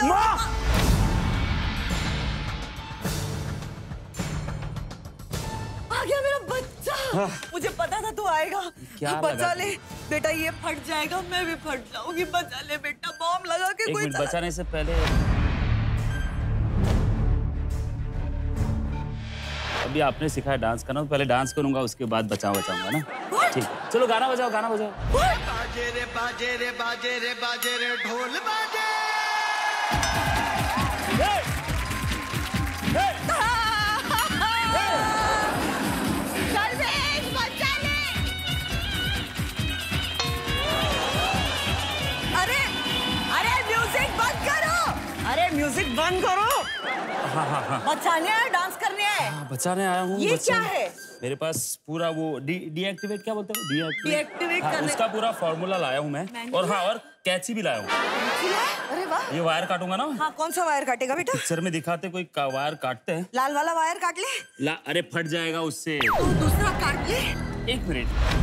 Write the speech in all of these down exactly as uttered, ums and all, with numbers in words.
माँ! आ गया मेरा बच्चा। हाँ। मुझे पता था तू आएगा। क्या बचा ले बेटा, ये फट जाएगा, मैं भी फट जाऊंगी। बचा ले बेटा, बॉम्ब लगा के एक कोई मिनट, बचाने से पहले अभी आपने सिखाया डांस करना, तो पहले डांस करूंगा, उसके बाद बचाओ बचाऊंगा ना। ठीक, चलो गाना बजाओ, गाना बजाओ। बाजे रे बाजे रे बाजे रे बाजे रे ढोल बाजे। अरे अरे म्यूजिक बंद करो, अरे म्यूजिक बंद करो। हाँ हाँ हाँ। बचाने आया, डांस करने आया। हाँ, बचाने आया हूँ। ये क्या है? मेरे पास पूरा वो डी डीएक्टिवेट क्या बोलते हैं? डीएक्टिवेट डीएक्टिवेट हाँ, करने उसका पूरा फॉर्मूला लाया हूँ मैं। और हाँ, और कैची भी लाया हूँ। अरे वाह। ये वायर काटूंगा ना। हाँ, कौन सा वायर काटेगा बेटा? पिक्चर में दिखाते कोई का वायर काटते हैं। लाल वाला वायर काट ले। ला, अरे फट जाएगा उससे। तू दूसरा काट ले। एक मिनट।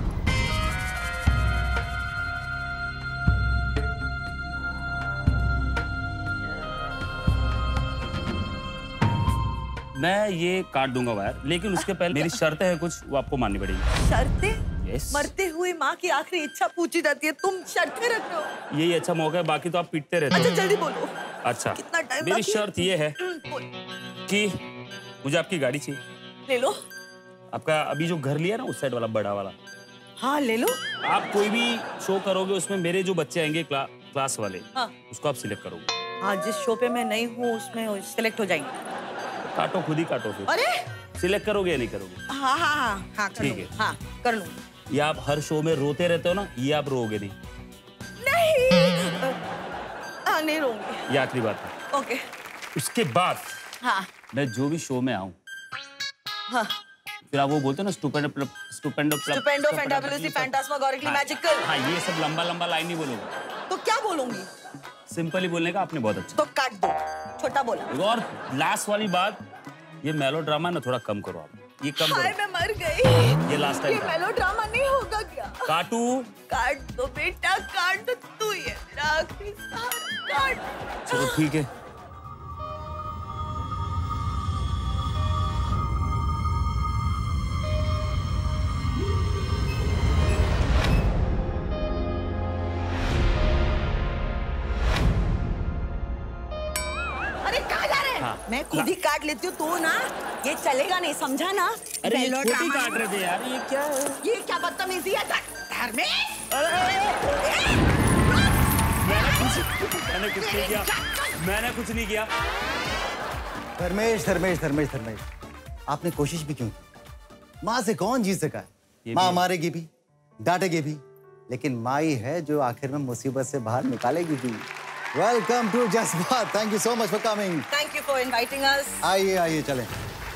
मैं ये काट दूंगा वायर, लेकिन उसके पहले मेरी शर्तें हैं कुछ, वो आपको माननी पड़ेगी। शर्तें? यस। मरते हुए माँ की आखिरी इच्छा पूछी जाती है, तुम शर्तें रख रहे हो। यही अच्छा मौका है, बाकी तो आप पीटते रहते हो। अच्छा जल्दी बोलो। अच्छा, कितना टाइम मेरी बाकी है? शर्त ये है बोल। कि मुझे आपकी गाड़ी चाहिए। ले लो। आपका अभी जो घर लिया ना, उस साइड वाला बड़ा वाला। हाँ ले लो। आप कोई भी शो करोगे, उसमें मेरे जो बच्चे आएंगे क्ला, क्लास वाले, हाँ। उसको आप सिलेक्ट करोगे। हाँ, जिस शो पे मैं नहीं हूँ उसमें सिलेक्ट हो जाएंगे। काटो, खुद ही काटो फिर। अरे सिलेक्ट करोगे या नहीं करोगे? हाँ हाँ हाँ हाँ कर ठीक लूँ। है। हाँ कर लूँ। ये आप हर शो में रोते रहते हो ना, ये आप रोओगे नहीं। नहीं हाँ नहीं रोऊंगी। ये आखिरी बात है। ओके। उसके बाद हाँ मैं जो भी शो में आऊँ, हाँ फिर आप वो बोलते हो ना, स्टूपेंडो स्टूपेंडो स्टुपेंडो फैंटाबुलसली फैंटास्मागोरिकली मैजिकल। हाँ, ये सब लंबा लंबा लाइन नहीं बोलोगे, तो क्या बोलूंगी? सिंपली बोलने का आपने बहुत अच्छा। तो काट दो, छोटा बोला। और लास्ट वाली बात, ये मेलोड्रामा ना थोड़ा कम करो आप, ये कम हाय करो। मैं मर गई। ये लास्ट टाइम ये मेलोड्रामा नहीं होगा क्या? काटू। काट दो बेटा, काट दो, तू ही है मेरा आखिरी सहारा, काट। चलो ठीक है। हाँ। मैं खुद ही काट लेती हूँ, तू ना ये चलेगा नहीं, समझा ना? अरे ये छोटी काट रहे थे यार, ये क्या है? ये क्या बदतमीजी है? धर्मेश! मैंने कुछ नहीं किया, मैंने कुछ नहीं किया। धर्मेश धर्मेश धर्मेश धर्मेश, आपने कोशिश भी क्यों की? माँ से कौन जीत सका है? माँ मारेगी भी, डांटेगी भी, लेकिन माँ ही है जो आखिर में मुसीबत से बाहर निकालेगी भी। Welcome to Jazbaat. Thank you so much for coming. Thank you for inviting us. आइए आइए चलें।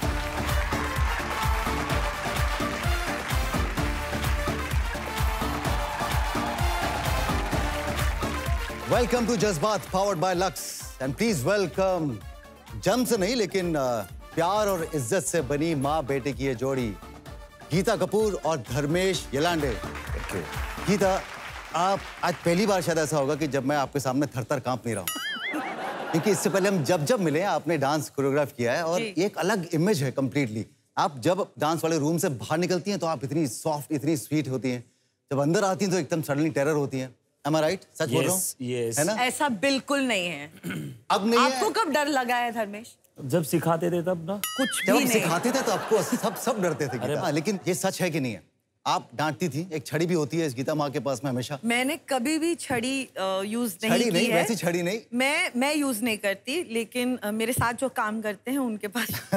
Welcome to Jazbaat powered by Lux and please welcome जम से नहीं लेकिन प्यार और इज्जत से बनी माँ बेटे की ये जोड़ी, गीता कपूर और धर्मेश यलांडे। गीता, आप आज पहली बार शायद ऐसा होगा कि जब मैं आपके सामने थर-थर कांप नहीं रहा हूं, क्योंकि इससे पहले हम जब जब मिले आपने डांस कोरियोग्राफ किया है और एक अलग इमेज है कंप्लीटली। आप जब डांस वाले रूम से बाहर निकलती हैं तो आप इतनी सॉफ्ट, इतनी स्वीट होती हैं, जब अंदर आती हैं तो एकदम सडनली टेरर होती हैं। Am I right? सच बोल रहा हूँ? yes. है ना? ऐसा बिल्कुल नहीं है। अब नहीं आपको है। कब डर लगा है धर्मेश? जब सिखाते थे तब ना। कुछ जब भी नहीं। सिखाते थे तो आपको सब सब डरते थे गीता, लेकिन ये सच है कि नहीं है? आप डांटती थी, एक छड़ी भी होती है इस गीता माँ के पास में हमेशा। मैंने कभी भी छड़ी यूज नहीं छड़ी की नहीं, है। वैसी छड़ी नहीं। मैं मैं यूज नहीं करती, लेकिन uh, मेरे साथ जो काम करते हैं उनके पास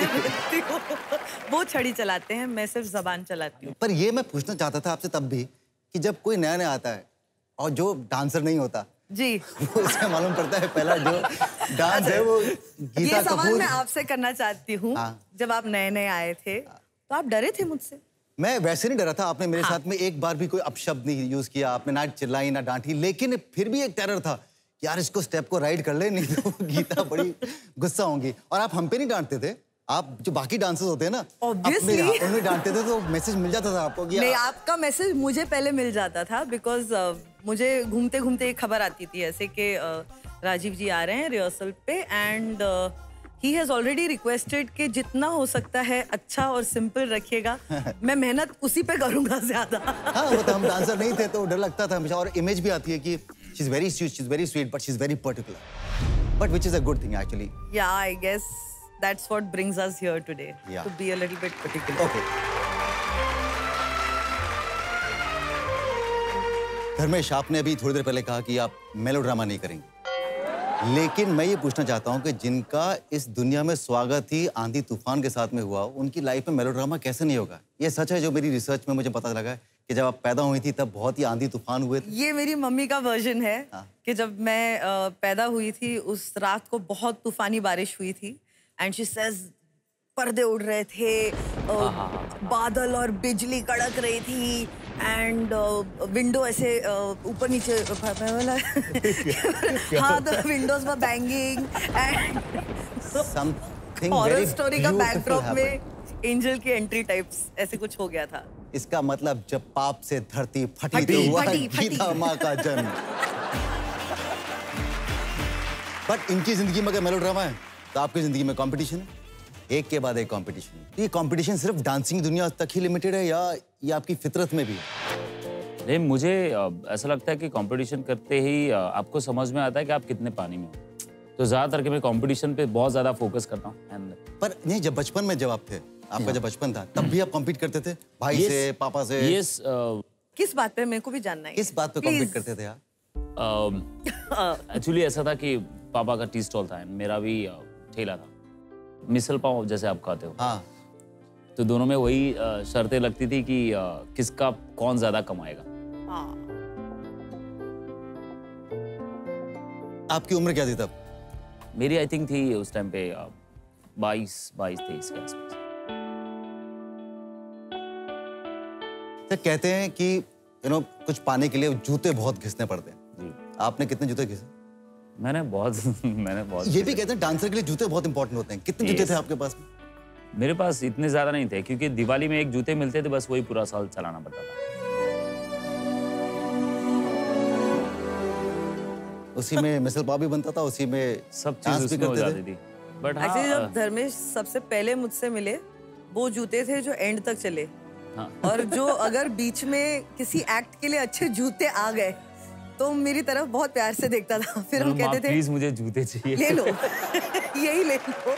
वो छड़ी चलाते हैं, मैं सिर्फ जबान चलाती हूँ। पर ये मैं पूछना चाहता था आपसे तब भी कि जब कोई नया नया आता है और जो डांसर नहीं होता जी, वो उससे मालूम पड़ता है पहला जो डांस है वो गीता ये सवाल कपूर। मैं आपसे करना चाहती हूँ। जब आप नए नए आए थे तो आप डरे थे मुझसे? मैं वैसे नहीं डरा था, आपने मेरे हाँ। साथ में एक बार भी कोई अपशब्द नहीं यूज किया, आपने ना चिल्लाई ना डांटी, लेकिन फिर भी एक टेरर था कि यार इसको स्टेप को राइड कर ले, नहीं तो गीता बड़ी गुस्सा होंगी। और आप हम पे नहीं डांटते थे, आप जो बाकी डांसर्स होते हैं ना, Obviously. अपने उन्हें डांटते थे तो मैसेज मिल जाता था आपको कि नहीं, आपका मैसेज मुझे पहले मिल जाता था, बिकॉज uh, मुझे घूमते घूमते एक खबर आती थी ऐसे कि uh, राजीव जी आ रहे हैं रिहर्सल पे and he has already requested कि जितना हो सकता है अच्छा और सिंपल रखिएगा। मैं मेहनत उसी पे करूंगा ज्यादा। हाँ, वो तो हम डांसर नहीं थे तो डर लगता था हमेशा, और इमेज भी आती है कि she is very sweet, she is very sweet but she is very particular, but which is a good thing actually. Yeah I guess that's what brings us here today, to be a little bit particular. Okay, Dharmesh, आपने अभी थोड़ी देर पहले कहा कि आप melodrama नहीं करेंगे, लेकिन मैं ये पूछना चाहता हूँ कि जिनका इस दुनिया में स्वागत ही आंधी तूफान के साथ में हुआ, उनकी लाइफ में मेलोड्रामा कैसे नहीं होगा? ये सच है जो मेरी रिसर्च में मुझे पता लगा है कि जब आप पैदा हुई थी तब बहुत ही आंधी तूफान हुए थे। ये मेरी मम्मी का वर्जन है। हाँ। कि जब मैं uh, पैदा हुई थी उस रात को बहुत तूफानी बारिश हुई थी एंड शी सेज पर्दे उड़ रहे थे, uh, बादल और बिजली कड़क रही थी एंड विंडो ऐसे ऊपर नीचे, हाँ तो windows were banging and horror story का बैकड्रॉप में एंजल की एंट्री टाइप्स ऐसे कुछ हो गया था। इसका मतलब जब पाप से धरती फटी, फटी, तो हुआ फटी, फटी। गीता माँ का जन्म। बट इनकी जिंदगी में अगर मेलोड्रामा है तो आपकी जिंदगी में कंपटीशन है, एक के बाद एक कंपटीशन। ये कंपटीशन सिर्फ डांसिंग दुनिया तक ही लिमिटेड है या ये आपकी फितरत में भी है? नहीं, मुझे ऐसा लगता है कि कंपटीशन करते ही आपको समझ में आता है कि आप कितने पानी में हो, तो ज्यादातर कि मैं कंपटीशन पे बहुत ज्यादा फोकस करता हूँ। पर नहीं, जब बचपन में जब आप थे, आपका जब बचपन था तब भी आप कॉम्पीट करते थे भाई yes, से, पापा से? yes, uh, किस बात पे? मेरे को भी जानना है। किस बात पे कॉम्पीट करते थे आप? एक्चुअली uh, ऐसा था कि पापा का टी स्टॉल था, मेरा भी uh, ठेला था, मिसल पाव जैसे आप खाते हो। हाँ। तो दोनों में वही uh, शर्तें लगती थी कि uh, किसका कौन ज्यादा कमाएगा। हाँ। आपकी उम्र क्या थी तब? मेरी आई थिंक थी उस टाइम पे बाईस बाईस तेईस के आसपास। तो कहते हैं कि यू नो कुछ पाने के लिए जूते बहुत घिसने पड़ते हैं। जी। आपने कितने जूते घिसे? मैंने बहुत मैंने बहुत ये भी कहते हैं डांसर के लिए जूते बहुत इंपॉर्टेंट होते हैं। कितने जूते थे आपके पास में? मेरे पास इतने ज्यादा नहीं थे क्योंकि दिवाली में एक जूते मिलते थे, बस वही पूरा साल चलाना पड़ता था। उसी में मिसल पाव भी बनता था, उसी में सब चीज उसमें हो जाती थी। बट हाँ, एक्चुअली जब धर्मेश सबसे पहले मुझसे मिले वो जूते थे जो एंड तक चले। हाँ। और जो अगर बीच में किसी एक्ट के लिए अच्छे जूते आ गए तो मेरी तरफ बहुत प्यार से देखता था। फिर हम कहते थे प्लीज मुझे जूते चाहिए, ले लो यही ले लो।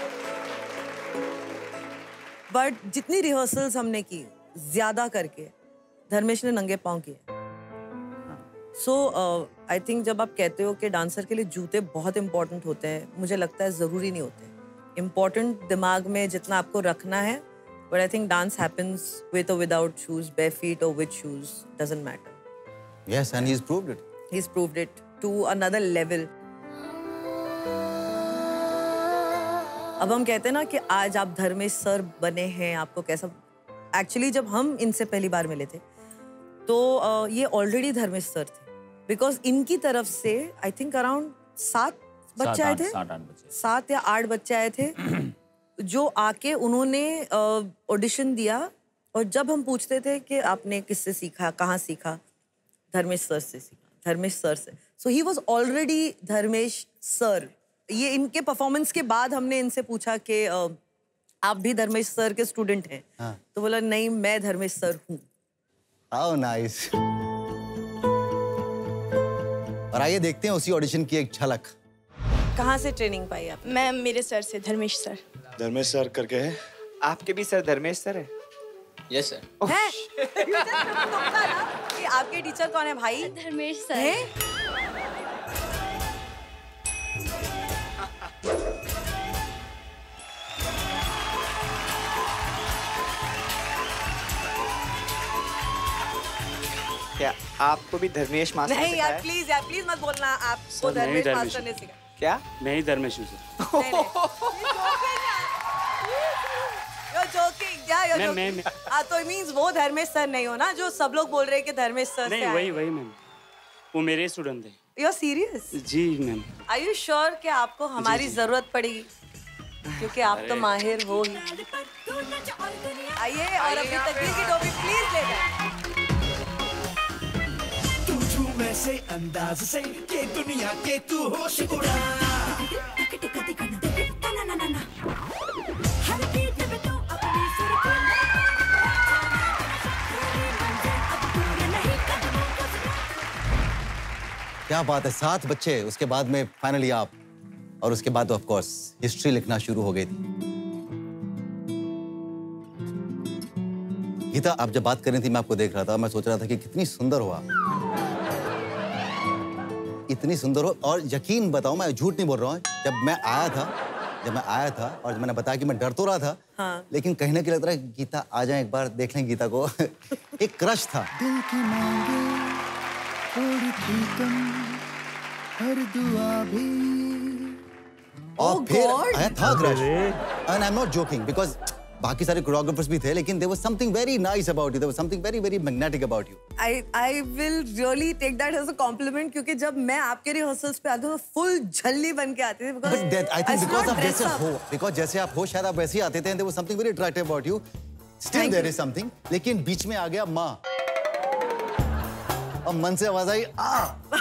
बट जितनी रिहर्सल्स हमने की ज्यादा करके धर्मेश ने नंगे पांव किए। सो आई थिंक जब आप कहते हो कि डांसर के लिए जूते बहुत इंपॉर्टेंट होते हैं, मुझे लगता है जरूरी नहीं होते। इम्पोर्टेंट दिमाग में जितना आपको रखना है, but I think dance happens with और without shoes, bare feet or with shoes, doesn't matter. Yes, and he's proved it. He's proved it to another level. अब हम कहते हैं ना कि आज आप धर्मेश सर बने हैं, आपको कैसा? एक्चुअली जब हम इनसे पहली बार मिले थे तो uh, ये ऑलरेडी धर्मेश सर थे, बिकॉज इनकी तरफ से आई थिंक अराउंड सात बच्चे आए थे, सात आठ बच्चे, सात या आठ बच्चे आए थे जो आके उन्होंने ऑडिशन uh, दिया। और जब हम पूछते थे कि आपने किससे सीखा, कहाँ सीखा, धर्मेश सर से सीखा, धर्मेश सर से। So he was already Dharmesh sir. ये इनके परफॉर्मेंस के बाद हमने इनसे पूछा कि uh, आप भी धर्मेश सर के स्टूडेंट हैं? हाँ। तो बोला नहीं, मैं धर्मेश सर हूँ। How nice. और आइए देखते हैं उसी ऑडिशन की एक झलक। कहाँ से ट्रेनिंग पाई आप? मैं मेरे सर से, धर्मेश सर। धर्मेश सर करके है? आपके भी सर धर्मेश सर है? Yes sir. हैं? कि आपके टीचर कौन है भाई? धर्मेश सर है? क्या आपको भी धर्मेश मास्टर नहीं यार, प्लीज यार, प्लीज मत बोलना आपको धर्मेश मास्टर ने सिखाया। क्या? मैं ही धर्मेश हूँ सर। नहीं, You're joking, yeah, you're मैं, joking. मैं, हाँ, तो it means वो धर्मेश सर नहीं हो ना, जो सब लोग बोल रहे हैं कि धर्मेश सर से नहीं, वही वही मैम, वो मेरे स्टूडेंट थे। You're serious? जी मैम। Are you sure कि आपको हमारी जरूरत पड़ेगी? क्योंकि आप तो माहिर हो ही। आइए और अपनी तकदीर की टोपी प्लीज ले जाएं। ऐसे अंदाज से ये दुनिया के तू होश उड़ा। क्या बात है, सात बच्चे, उसके बाद में फाइनली आप, और उसके बाद ऑफ कोर्स हिस्ट्री लिखना शुरू हो गई थी। गीता, आप जब बात कर रही थी मैं आपको देख रहा था, मैं सोच रहा था कि कितनी सुंदर हो आप, इतनी सुंदर हो। और यकीन बताऊं, मैं झूठ नहीं बोल रहा हूँ, जब मैं आया था जब मैं आया था और जब मैंने बताया कि मैं डर तो रहा था, हाँ। लेकिन कहीं ना कहीं लग रहा है गीता आ जाए, एक बार देख लें गीता को। एक क्रश था। दिल की मांगे थोड़ी थी कम, हर दुआ भी। और फिर आया था crush, and I am not joking, because बाकी सारे कोरियोग्राफर्स भी थे, लेकिन there was something very nice about you, there was something very very magnetic about you. I I will really take that as a compliment, क्योंकि जब मैं आपके rehearsals पे आती हूँ फुल झल्ली बन के आती थी, because but that I think because आप जैसे हो, बिकॉज़ जैसे आप हो शायद आप वैसे ही आते थे, there was something very attractive about you. Still there is something, लेकिन बीच में आ गया माँ, और मन से आवाज आई आ।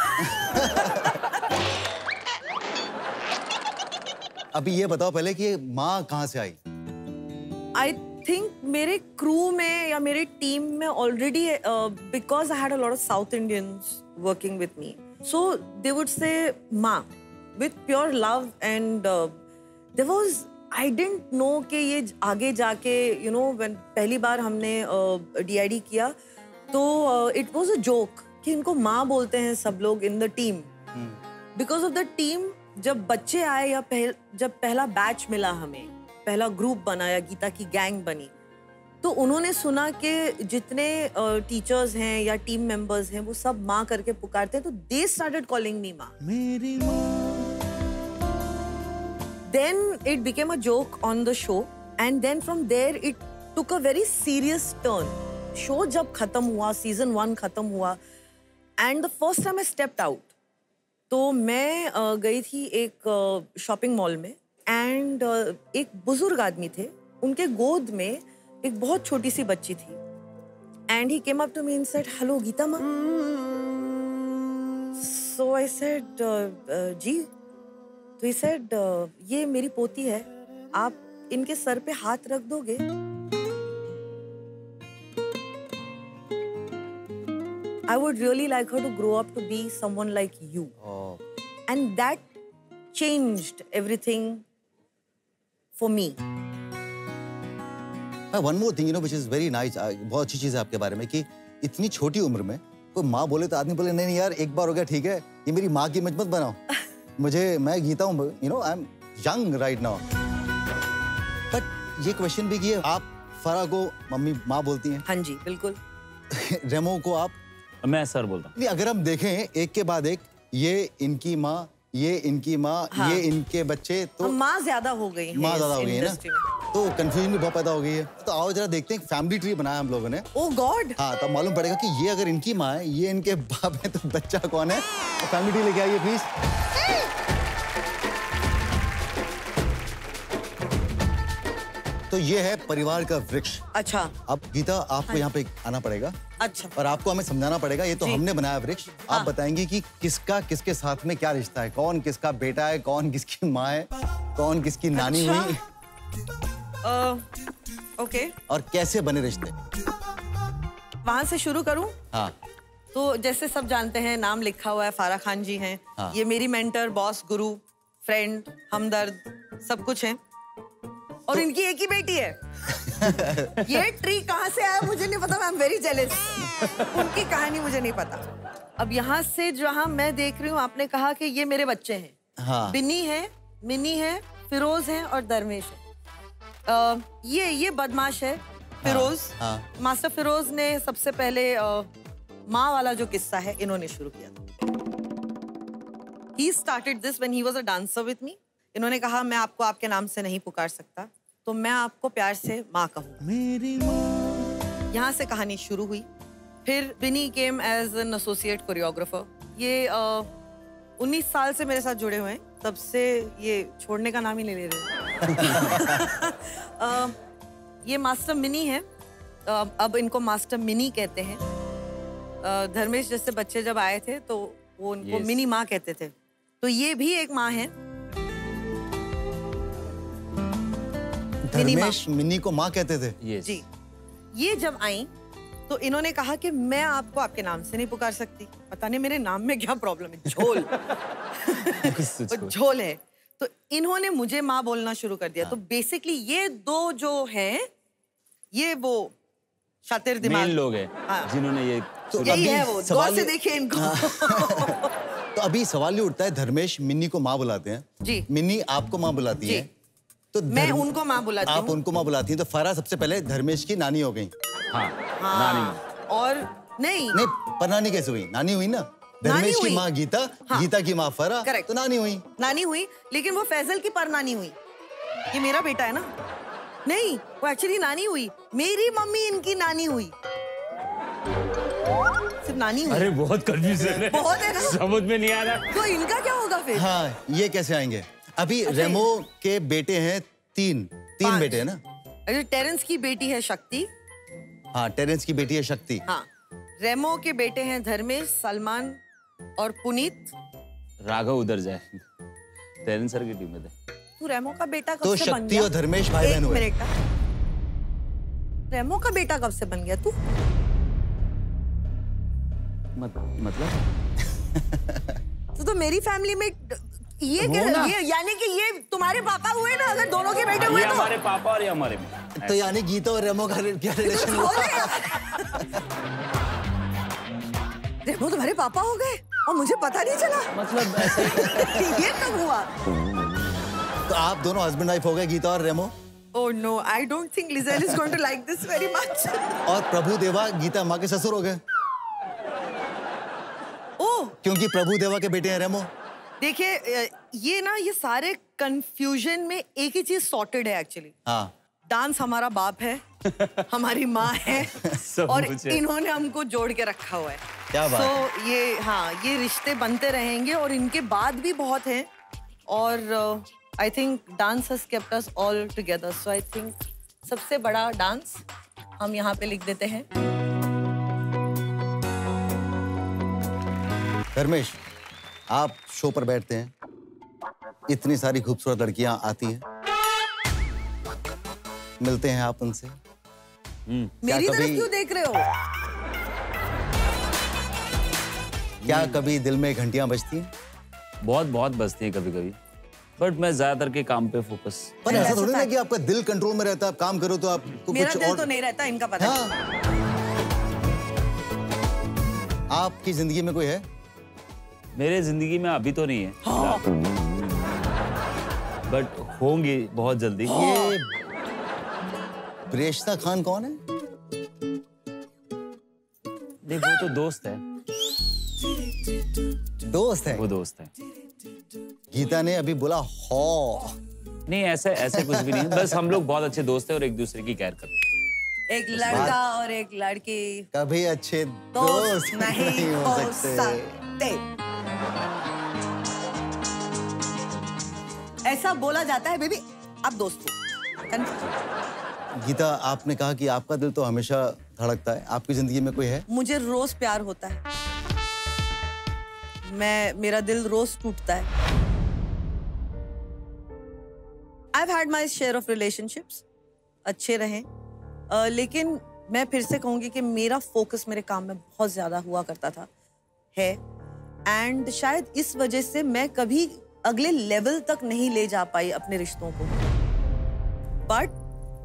अभी ये बताओ पहले कि ये माँ कहाँ से आई? आई थिंक मेरे क्रू में या मेरे टीम में already, because I had a lot of South Indians working with me, so they would say माँ with pure love, and there was, I didn't know कि ये आगे जाके, यू नो, व्हेन पहली बार हमने डी आई डी किया तो it was a joke कि इनको माँ बोलते हैं सब लोग in the team, because of the team. जब बच्चे आए या पहल, जब पहला बैच मिला हमें, पहला ग्रुप बना या गीता की गैंग बनी, तो उन्होंने सुना कि जितने टीचर्स हैं या टीम मेंबर्स हैं वो सब माँ करके पुकारते हैं, तो दे स्टार्टेड कॉलिंग मी माँ। मेरी माँ। Then it became a joke on the show, and then from there it took a very serious turn. Show जब खत्म हुआ, सीजन वन खत्म हुआ, and the first time I stepped out, तो मैं uh, गई थी एक शॉपिंग uh, मॉल में, एंड uh, एक बुजुर्ग आदमी थे, उनके गोद में एक बहुत छोटी सी बच्ची थी, and he came up to me and said, hello Geeta माँ। सो आई सेड, जी। तो ही सेड, ये मेरी पोती है, आप इनके सर पे हाथ रख दोगे? I would really like her to grow up to be someone like you. Oh. And that changed everything for me. One more thing, you know, which is very nice. बहुत अच्छी चीज़ है आपके बारे में कि इतनी छोटी उम्र में कोई माँ बोले तो आदमी बोले नहीं नहीं यार एक बार हो गया ठीक है, ये मेरी माँ की इमेज मत बनाओ। मुझे, मैं गीता हूँ, you know, I'm young right now. But ये क्वेश्चन भी कि आप फरा को मम्मी माँ बोलती हैं? हाँ जी, बिल्कुल। रेमो को आप? मैं सर बोलता हूँ। अगर हम देखें एक के बाद एक, ये इनकी माँ, ये इनकी माँ, हाँ। ये इनके बच्चे, तो माँ ज्यादा हो गई है, माँ ज्यादा हो गई है ना, तो कंफ्यूजन भी बहुत पैदा हो गई है। तो आओ जरा देखते हैं, फैमिली ट्री बनाया हम लोगों ने। Oh god. हाँ, तब मालूम पड़ेगा कि ये अगर इनकी माँ है, ये इनके बाप है, तो बच्चा कौन है। तो फैमिली ट्री लेके आइए प्लीज। तो ये है परिवार का वृक्ष। अच्छा। अब गीता आपको हाँ। यहाँ पे आना पड़ेगा। अच्छा। और आपको हमें समझाना पड़ेगा, ये तो हमने बनाया वृक्ष। हाँ। आप बताएंगे कि किसका किसके साथ में क्या रिश्ता है, कौन किसका बेटा है, कौन किसकी माँ है, कौन किसकी नानी अच्छा। हुई। uh, okay. और कैसे बने रिश्ते। वहां से शुरू करूं? हाँ। तो जैसे सब जानते हैं, नाम लिखा हुआ है, फारा खान जी हैं। हाँ। ये मेरी मेंटर, बॉस, गुरु, फ्रेंड, हमदर्द, सब कुछ है। और तो... इनकी एक ही बेटी है। ये ट्री कहाँ से आया मुझे नहीं पता, आई एम वेरी जेलस। उनकी कहानी मुझे नहीं पता। अब यहाँ से जहाँ मैं देख रही हूँ, आपने कहा कि ये मेरे बच्चे हैं। हाँ। बिन्नी है, मिनी है, फिरोज है और दरवेश है। आ, ये ये बदमाश है फिरोज। हाँ। हाँ। मास्टर फिरोज ने सबसे पहले आ, माँ वाला जो किस्सा है इन्होंने शुरू किया था। He started this when he was a dancer with me. इन्होंने कहा मैं आपको आपके नाम से नहीं पुकार सकता, तो मैं आपको प्यार से माँ कहूँ। मेरी माँ। यहाँ से कहानी शुरू हुई। फिर Bini came as an associate choreographer. ये उन्नीस साल से मेरे साथ जुड़े हुए हैं, तब से ये छोड़ने का नाम ही नहीं ले रहे। uh, ये मास्टर मिनी है, uh, अब इनको मास्टर मिनी कहते हैं। अ, धर्मेश जैसे बच्चे जब आए थे तो वो उनको Yes. मिनी माँ कहते थे, तो ये भी एक माँ है। मिनी माँ। धर्मेश मिनी को माँ कहते थे। Yes. जी, ये जब आई तो इन्होंने कहा कि मैं आपको आपके नाम से नहीं पुकार सकती, पता नहीं मेरे नाम में क्या प्रॉब्लम है, झोल वो झोल है। तो इन्होंने मुझे माँ बोलना शुरू कर दिया। तो बेसिकली ये दो जो हैं, ये वो शातिर दिमाग मेन लोग हैं हाँ। जिन्होंने ये तो यही अभी है वो, गौर सवाल से ये- देखिए इनको। तो अभी सवाल ये उठता है, धर्मेश मिनी को माँ बुलाते हैं जी। मिनी आपको माँ बुलाती जी। है, तो मैं धर्म- उनको माँ बुलाती आप हूँ। उनको माँ बुलाती हैं, तो फरा सबसे पहले धर्मेश की नानी हो गई। हाँ, हाँ, और नहीं, नहीं, पर नानी कैसे हुई? नानी हुई ना। धर्मेश की हुई। माँ गीता, हाँ। गीता की माँ फरा, Correct. तो नानी हुई। नानी हुई, लेकिन वो फैजल की पर नानी हुई। ये मेरा बेटा है ना। नहीं, वो एक्चुअली नानी हुई, मेरी मम्मी इनकी नानी हुई, सिर्फ नानी हुई। अरे बहुत कंफ्यूजन है, बहुत है ना? समझ में नहीं आ रहा। तो इनका क्या होगा फिर? हाँ, ये कैसे आएंगे? अभी अच्छा, रेमो के बेटे हैं तीन, तीन पांच। बेटे हैं ना? अरे टेरेंस की बेटी है शक्ति। हाँ, टेरेंस की बेटी है शक्ति। हाँ, रेमो के बेटे हैं धर्मेश, सलमान और पुनीत। राघव उधर जाए, टेरेंस सर की टीम में थे। तू रेमो का बेटा कब तो से बन शक्ति गया? और धर्मेश भाई बहन एक हुए। मिनट ना। रेमो का बेटा कब से बन गया तू? मत, मतलब तो, तो मेरी फैमिली में ये वो क्या ना। ये यानी कि ये तुम्हारे पापा हुए ना, अगर दोनों के बेटे हुए ये तो हमारे पापा और ये हमारे में। तो यानी गीता और रेमो का क्या रिलेशन हो हुआ? गया। रेमो तुम्हारे पापा हो गए और मुझे पता नहीं चला। मतलब ऐसे ये कब हुआ? तो आप दोनों हस्बैंड वाइफ हो गए, गीता और रेमो। Oh no, I don't think Lizelle is going to like this very much. और प्रभु देवा गीता माँ के ससुर हो गए, ओह, क्योंकि प्रभु देवा के बेटे हैं रेमो। देखिए अ, ये ना ये सारे कंफ्यूजन में एक ही चीज सॉर्टेड है एक्चुअली। हाँ, डांस हमारा बाप है, हमारी माँ है सब और कुछ है। इन्होंने हमको जोड़ के रखा हुआ है। क्या बात तो ये हाँ ये रिश्ते बनते रहेंगे और इनके बाद भी बहुत हैं और I think dance has kept us all together. So I think सबसे बड़ा डांस हम यहाँ पे लिख देते हैं। धर्मेश, आप शो पर बैठते हैं, इतनी सारी खूबसूरत लड़कियां आती हैं, मिलते हैं आप उनसे, मेरी तरफ कभी- क्यों देख रहे हो? क्या कभी दिल में घंटियां बजती हैं? बहुत बहुत बसती है कभी कभी, बट मैं ज्यादातर के काम पे फोकस। पर ऐसा थोड़ी ना कि आपका दिल कंट्रोल में रहता है, आप काम करो तो आपको मेरा कुछ दिल और। तो नहीं रहता, इनका पता है। हाँ, आपकी जिंदगी में कोई है? मेरे जिंदगी में अभी तो नहीं है, बट होंगे बहुत जल्दी। ये प्रेषना खान कौन है? नहीं, वो तो दोस्त है, दोस्त है। वो दोस्त है। गीता ने अभी बोला हो। नहीं, ऐसे ऐसे कुछ भी नहीं है, बस हम लोग बहुत अच्छे दोस्त हैं और एक दूसरे की केयर करते हैं। एक लड़का और एक लड़की कभी अच्छे दोस्त दोस्त नहीं हो सकते। सकते। ऐसा बोला जाता है बेबी, आप दोस्त हो। Confirm। गीता, आपने कहा कि आपका दिल तो हमेशा धड़कता है, आपकी जिंदगी में कोई है? मुझे रोज प्यार होता है, मैं मेरा दिल रोज टूटता है। I've had my share of relationships, अच्छे रहे, uh, लेकिन मैं फिर से कहूंगी कि मेरा फोकस मेरे काम में बहुत ज्यादा हुआ करता था है एंड शायद इस वजह से मैं कभी अगले लेवल तक नहीं ले जा पाई अपने रिश्तों को। बट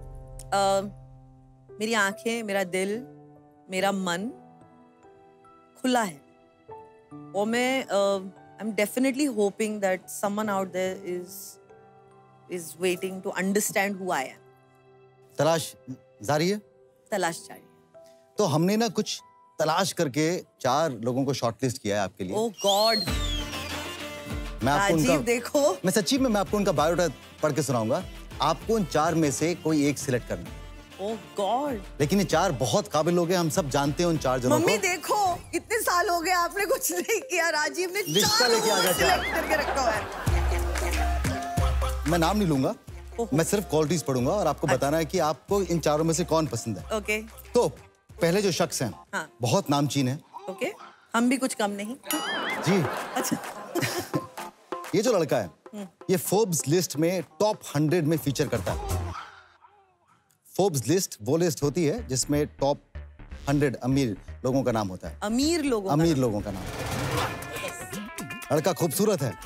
uh, मेरी आंखें, मेरा दिल, मेरा मन खुला है और मैं I am definitely hoping that someone out there is is waiting to understand who I am. तलाश जारी है? तलाश जारी है। तो हमने ना कुछ तलाश करके चार लोगों को शॉर्टलिस्ट किया है आपके लिए। ओह गॉड, मैं आपको राजीव उनका देखो, मैं सच्ची में मैं आपको उनका बायोडाटा पढ़ के सुनाऊंगा। आपको उन चार में से कोई एक सिलेक्ट करना है। Oh god. लेकिन ये चार बहुत काबिल लोग हैं, हम सब जानते हैं उन चार जनों मम्मी को। देखो, इतने साल हो गए आपने कुछ नहीं किया, राजीव ने रिश्ता चार लेके आ लोगों गया को चार। सिलेक्ट करके रखा हुआ है। मैं नाम नहीं लूंगा, ओहो। मैं सिर्फ क्वालिटीज पढ़ूंगा और आपको बताना है कि आपको इन चारों में से कौन पसंद है। ओके तो पहले जो शख्स हैं हाँ। बहुत नामचीन है, ओके, हम भी कुछ कम नहीं। जी। अच्छा। ये जो लड़का है ये फोर्ब्स लिस्ट में टॉप हंड्रेड में फीचर करता है। फोर्ब्स लिस्ट वो लिस्ट होती है जिसमें टॉप हंड्रेड अमीर लोगों का नाम होता है। अमीर लोगों अमीर का लोगों का नाम। लड़का खूबसूरत है,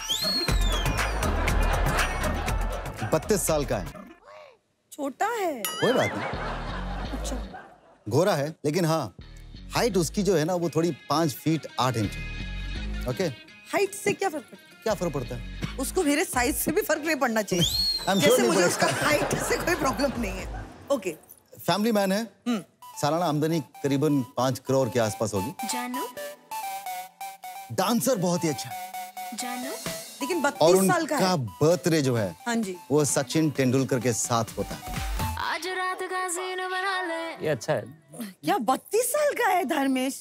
बत्तीस साल का है। छोटा है। कोई बात नहीं। अच्छा। गोरा है, लेकिन हाँ हाइट उसकी जो है ना वो थोड़ी पांच फीट आठ इंच है। ओके। हाइट से क्या फर्क पड़ता है? क्या फर्क पड़ता है? उसको मेरे साइज से भी फर्क नहीं पड़ना चाहिए। I'm जैसे sure मुझे नहीं उसका हाइट से कोई प्रॉब्लम नहीं है। ओके। फैमिली मैन है, सालाना आमदनी करीबन पांच करोड़ के आसपास होगी। जानू डांसर बहुत ही अच्छा है। जानू लेकिन और बत्तीस साल का उनका है। बर्थडे जो है हाँ जी। वो सचिन तेंदुलकर के साथ होता है। आज रात का सीन बना ले। ये अच्छा है। क्या बत्तीस साल का है धर्मेश?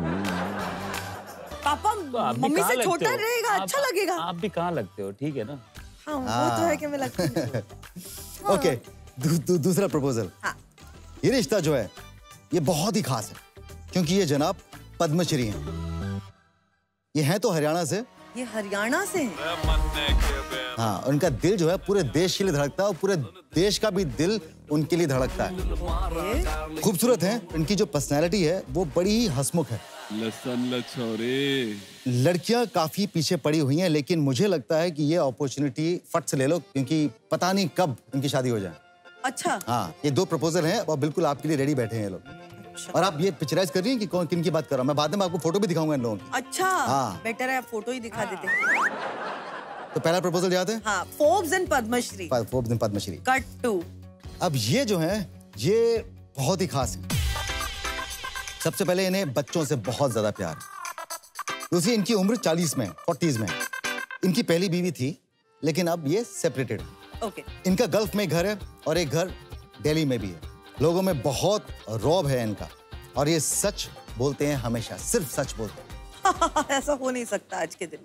पापा तो आप भी मम्मी कहाँ से लगते छोटा हो? रहेगा, आप- अच्छा लगेगा। आप भी कहाँ लगते हो, ठीक है ना? हाँ, वो तो है कि मैं लगती हूँ। ओके, दू, दू, दूसरा प्रपोजल। हाँ। ये रिश्ता जो है ये बहुत ही खास है क्योंकि ये जनाब पद्मश्री हैं। ये हैं तो हरियाणा से। ये हरियाणा से है। हाँ, उनका दिल जो है पूरे देश के लिए धड़कता है और पूरे देश का भी दिल उनके लिए धड़कता है। खूबसूरत हैं, इनकी जो पर्सनैलिटी है वो बड़ी ही हंसमुख है। लसन लछोरे। लड़कियां काफी पीछे पड़ी हुई हैं, लेकिन मुझे लगता है कि ये अपॉर्चुनिटी फट से ले लो क्योंकि पता नहीं कब इनकी शादी हो जाए। अच्छा। हाँ, ये दो प्रपोजल हैं और बिल्कुल आपके लिए रेडी बैठे हैं ये लोग। अच्छा। और आप ये पिक्चराइज कर रही हैं कि कौन किन की बात कर रहा हूँ मैं? बाद में आपको फोटो भी दिखाऊंगा इन लोगों की। अच्छा। हाँ। बेटर है आप फोटो ही दिखा देते। तो पहला प्रपोजल याद है? हाँ, Forbes and Padmashri. Forbes and Padmashri. Cut to. अब ये जो है ये बहुत ही खास है। सबसे पहले इन्हें बच्चों से बहुत ज्यादा प्यार है। दूसरी, इनकी उम्र चालीस में फोर्टीज में है। इनकी पहली बीवी थी लेकिन अब ये सेपरेटेड है। ओके। इनका गल्फ में घर है और एक घर दिल्ली में भी है। लोगों में बहुत रौब है इनका और ये सच बोलते हैं, हमेशा सिर्फ सच बोलते हैं। ऐसा हो नहीं सकता आज के दिन।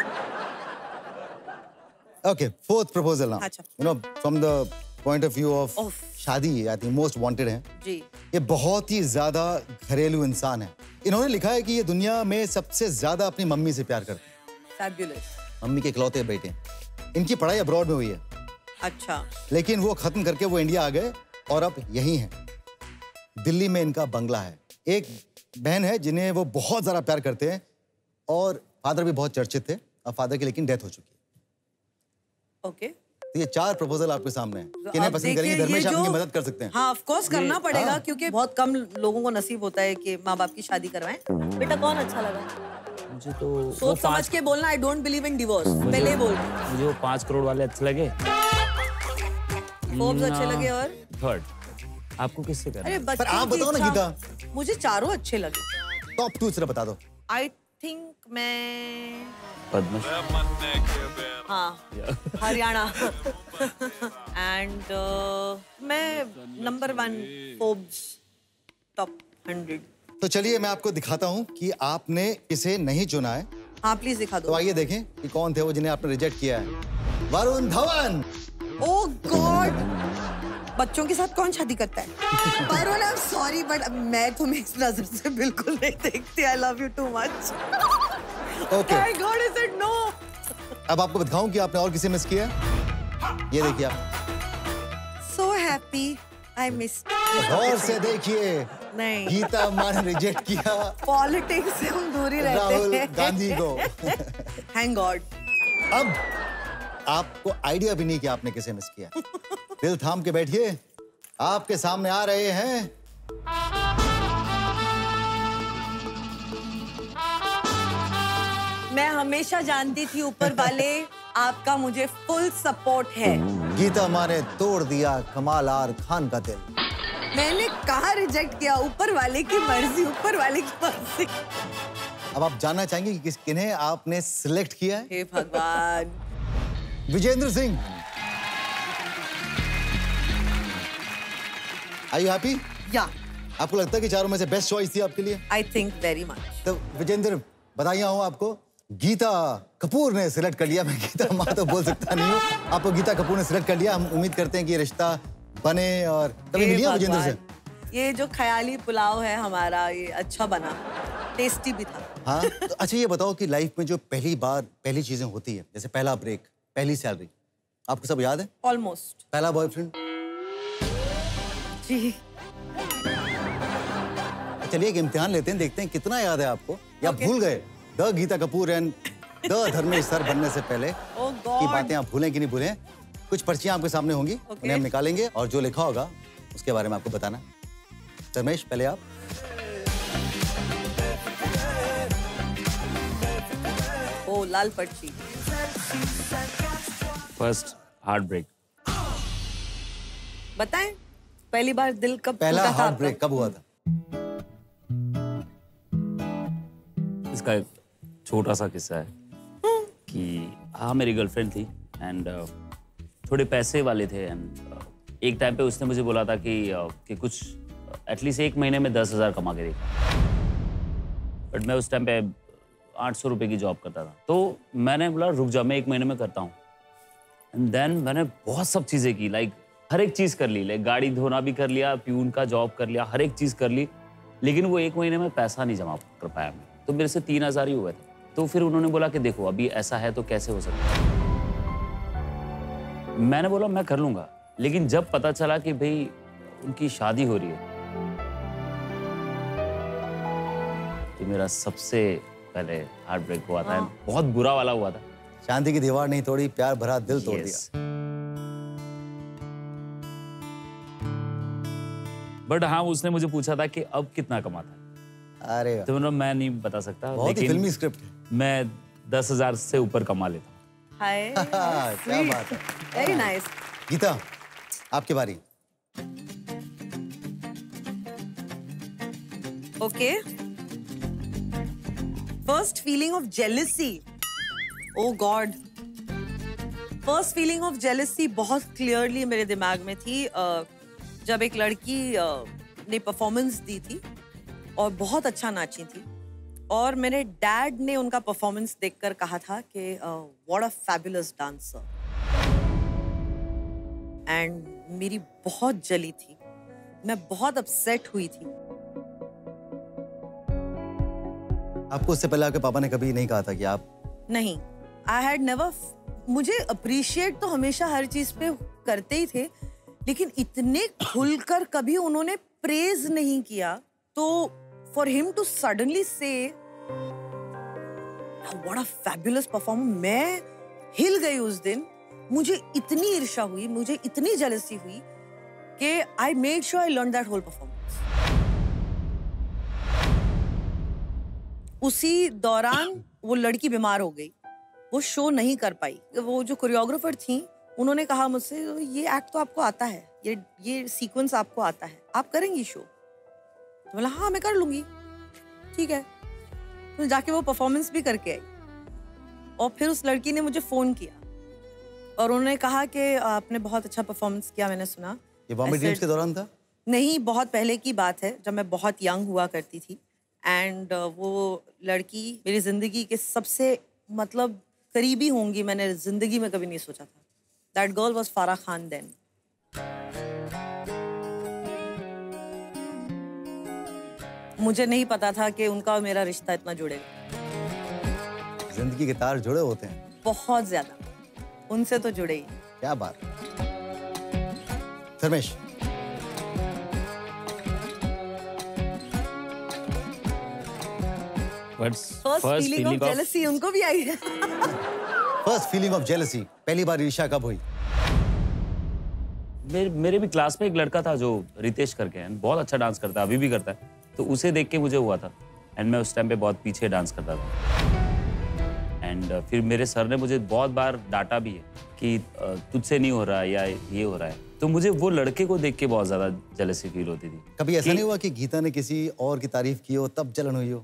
Okay, fourth proposal now. अच्छा। You know from the point of view of Of. शादी, आई थिंक मोस्ट वांटेड है। जी। ये बहुत ही ज्यादा घरेलू इंसान है। इन्होंने लिखा है कि ये दुनिया में सबसे ज्यादा अपनी मम्मी से प्यार करते हैं। फैब्युलस। मम्मी के इकलौते बेटे हैं। इनकी पढ़ाई अब्रॉड में हुई है अच्छा। लेकिन वो खत्म करके वो इंडिया आ गए और अब यहीं हैं। दिल्ली में इनका बंगला है। एक बहन है जिन्हें वो बहुत ज्यादा प्यार करते हैं और फादर भी बहुत चर्चित थे। अब फादर की लेकिन डेथ हो चुकी है। ओके। तो ये चार प्रपोजल आपके सामने हैं। किन्हें अब पसंद करेंगे? देखिए, धर्मेश ये आप इनकी जो- मदद कर सकते हैं। हाँ, ऑफ कोर्स करना पड़ेगा हाँ। क्योंकि बहुत कम लोगों को नसीब होता है कि माँ बाप की शादी करवाएं। बेटा कौन अच्छा लगा? मुझे तो वो सोच समझ पाँच के बोलना। I don't believe in divorce. पहले बोल। मुझे वो पाँच करोड़ वाले अच्छे लगे। फोर्ब्स अच्छे लगे और थर्ड आपको किससे करना? अरे बच्चों पर आप की बताओ ना इच्छा- गीता। मुझे चारों अच्छे लगे। टॉप टू सिर्फ बता दो। आई थिंक मैं पद्मश्री। हाँ हरियाणा एंड मैं number one Forbes top hundred. तो चलिए मैं आपको दिखाता हूँ कि आपने इसे नहीं चुना है। हाँ प्लीज दिखा तो दो। आइए देखें कि कौन थे वो जिन्हें आपने रिजेक्ट किया है। वरुण धवन। ओह गॉड, बच्चों के साथ कौन शादी करता है? Varun, I am sorry but मैं तुम्हें इस नजर से बिल्कुल नहीं देखती। I love you too much. Okay, my god, is it no? अब आपको दिखाऊं कि आपने और किसे मिस किया है। ये देखिए आप। So happy I miss. गौर से देखिए। नहीं, गीता अम्मा ने रिजेक्ट किया पॉलिटिक्स से हम दूर ही राहुल रहते हैं। गांधी को। Thank god. अब आपको आइडिया भी नहीं कि आपने किसे मिस किया। दिल थाम के बैठिए, आपके सामने आ रहे हैं मैं हमेशा जानती थी ऊपर वाले आपका मुझे फुल सपोर्ट है। गीता अम्मा ने तोड़ दिया कमाल आर खान का दिल। मैंने कहा रिजेक्ट किया? ऊपर वाले की मर्जी, ऊपर वाले की मर्जी। अब आप जानना चाहेंगे कि किस किन्हें आपने सिलेक्ट किया है? हे भगवान। Vijender Singh. Are you happy? या आपको लगता है कि चारों में से बेस्ट चॉइस थी आपके लिए? I think very much. तो विजेंद्र, बधाइयां हो आपको। गीता कपूर ने सिलेक्ट कर लिया। मैं गीता अम्मा तो बोल सकता नहीं हूँ। आपको गीता कपूर ने सिलेक्ट कर लिया। हम उम्मीद करते हैं कि ये रिश्ता बने और कभी मिलिए विजेंद्र से। ये जो ख्याली पुलाव है हमारा, ये अच्छा बना। टेस्टी भी था। हाँ, तो अच्छा ये बताओ कि लाइफ में जो पहली बार पहली चीजें होती है, जैसे पहला ब्रेक, पहली सैलरी, आपको सब याद है? ऑलमोस्ट। पहला बॉयफ्रेंड? जी। चलिए एक इम्तिहान लेते हैं, देखते हैं कितना याद है आपको या Okay. भूल गए the Geeta Kapoor and the Dharmesh sir बनने से पहले Oh की God. बातें आप भूलें कि नहीं भूलें। कुछ पर्चियां आपके सामने होंगी, Okay. उन्हें हम निकालेंगे और जो लिखा होगा उसके बारे में आपको बताना। धर्मेश पहले आप। ओ लाल पर्ची। First heart break. बताएं पहली बार दिल कब पहला टूटा था हार्ट आपका? ब्रेक कब हुआ था? इसका एक छोटा सा किस्सा है कि हाँ मेरी गर्लफ्रेंड थी एंड थोड़े पैसे वाले थे एंड एक टाइम पे उसने मुझे बोला था कि uh, कि कुछ एटलीस्ट एक महीने में दस हजार कमा के देखा। बट मैं उस टाइम पे आठ सौ रुपये की जॉब करता था, तो मैंने बोला रुक जा, मैं एक महीने में करता हूँ। एंड देन मैंने बहुत सब चीज़ें की, लाइक हर एक चीज़ कर ली, लाइक गाड़ी धोना भी कर लिया, प्यून का जॉब कर लिया, हर एक चीज़ कर ली, लेकिन वो एक महीने में पैसा नहीं जमा कर पाया मैं। तो मेरे से तीन हजार ही हुए थे। तो फिर उन्होंने बोला कि देखो अभी ऐसा है तो कैसे हो सकता है। मैंने बोला मैं कर लूंगा, लेकिन जब पता चला कि भाई उनकी शादी हो रही है तो मेरा सबसे पहले हार्ट ब्रेक हुआ था। बहुत बुरा वाला हुआ था। शांति की दीवार नहीं तोड़ी, प्यार भरा दिल तोड़ Yes. दिया। बट हाँ उसने मुझे पूछा था कि अब कितना कमाता है, अरे वाह, तो मैंने मैं नहीं बता सकता, बहुत ही लेकिन फिल्मी स्क्रिप्ट है। मैं दस हजार से ऊपर कमा लेता हूँ। हाय क्या बात है। Very nice. गीता आपकी बारी। Okay. First feeling of jealousy. Oh god. First feeling of jealousy बहुत क्लियरली मेरे दिमाग में थी uh, जब एक लड़की uh, ने परफॉर्मेंस दी थी और बहुत अच्छा नाची थी और मेरे डैड ने उनका परफॉर्मेंस देखकर कहा था कि what a fabulous dancer. And मेरी बहुत जली थी, मैं बहुत अपसेट हुई थी। आपको उससे पहले आपके पापा ने कभी नहीं कहा था कि आप? नहीं, आई हैड नेवर। मुझे अप्रिशिएट तो हमेशा हर चीज पे करते ही थे, लेकिन इतने खुलकर कभी उन्होंने प्रेज नहीं किया। तो for him to suddenly say what a fabulous performer, मैं हिल गई उस दिन। मुझे इतनी ईर्ष्या हुई, मुझे इतनी जेलसी हुई कि I made sure I learn that whole performance. उसी दौरान वो लड़की बीमार हो गई, वो शो नहीं कर पाई। वो जो कोरियोग्राफर थी उन्होंने कहा मुझसे ये एक्ट तो आपको आता है, ये ये सीक्वेंस आपको आता है, आप करेंगी शो? तो बोला हाँ मैं कर लूंगी, ठीक है। तो जाके वो परफॉर्मेंस भी करके आई और फिर उस लड़की ने मुझे फोन किया और उन्होंने कहा कि आपने बहुत अच्छा परफॉर्मेंस किया, मैंने सुना। ये बॉम्बे ड्रीम्स के दौरान था? नहीं, बहुत पहले की बात है जब मैं बहुत यंग हुआ करती थी। एंड uh, वो लड़की मेरी जिंदगी के सबसे मतलब करीबी होंगी, मैंने जिंदगी में कभी नहीं सोचा था। दैट गर्ल वाज फारा खान देन। मुझे नहीं पता था कि उनका और मेरा रिश्ता इतना जुड़ेगा। जिंदगी के तार जुड़े होते हैं बहुत ज्यादा, उनसे तो जुड़े ही। क्या बात। Dharmesh first feeling of jealousy उनको भी आई है। फर्स्ट फीलिंग ऑफ जेलसी पहली बार ईर्ष्या कब हुई? मेरे मेरे भी क्लास में एक लड़का था जो रितेश करके है, बहुत अच्छा डांस करता है, अभी भी करता है। तो उसे देख के मुझे हुआ था एंड मैं उस टाइम पे बहुत पीछे डांस करता था। एंड uh, फिर मेरे सर ने मुझे बहुत बार डांटा भी है कि uh, तुझसे नहीं हो रहा है या ये हो रहा है। तो मुझे वो लड़के को देख के बहुत ज्यादा जेलसी फील होती थी। कभी ऐसा नहीं हुआ कि गीता ने किसी और की तारीफ की हो तब जलन हुई हो?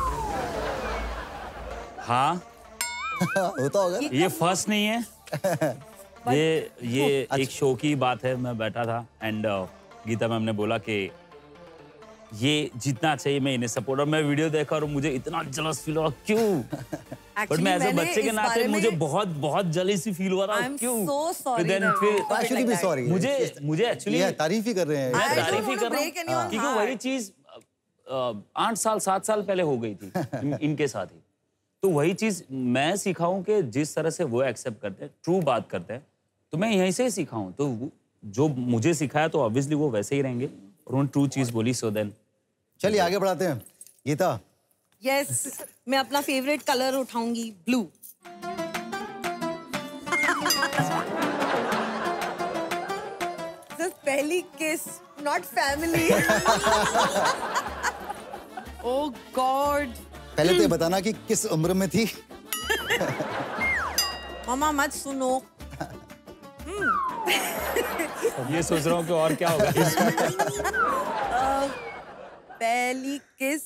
हाँ होता होगा। ये फर्स्ट नहीं है। ये ये एक शो की बात है, मैं बैठा था एंड uh, गीता मैम ने बोला कि ये जितना चाहिए मैं इन्हें सपोर्ट, और मैं वीडियो देखा और मुझे इतना जलस फील हुआ। क्यों? बट मैं एज अ बच्चे के नाते मुझे बहुत बहुत जलीसी फील हुआ था। क्यों? so sorry, फिर फिर Actually भी sorry। मुझे मुझे एक्चुअली ये तारीफ ही कर रहे हैं। मैं I don't तारीफ ही want to कर रहा break हूँ anyone's क्योंकि heart. वही चीज आठ साल सात साल पहले हो गई थी इन, इनके साथ ही। तो वही चीज मैं सीखा हूँ कि जिस तरह से वो एक्सेप्ट करते हैं, ट्रू बात करते हैं, तो मैं यहीं से ही सीखा हूँ। तो जो मुझे सिखाया तो ऑब्वियसली वो वैसे ही रहेंगे और उन्होंने ट्रू चीज बोली। सो देन चलिए आगे बढ़ाते हैं। गीता, यस yes, मैं अपना फेवरेट कलर उठाऊंगी, ब्लू। पहली किस, नॉट फैमिली। Oh God. पहले तो ये बताना कि किस उम्र में थी। मामा मत सुनो। ये सोच रहा हूँ कि और क्या होगा। पहली किस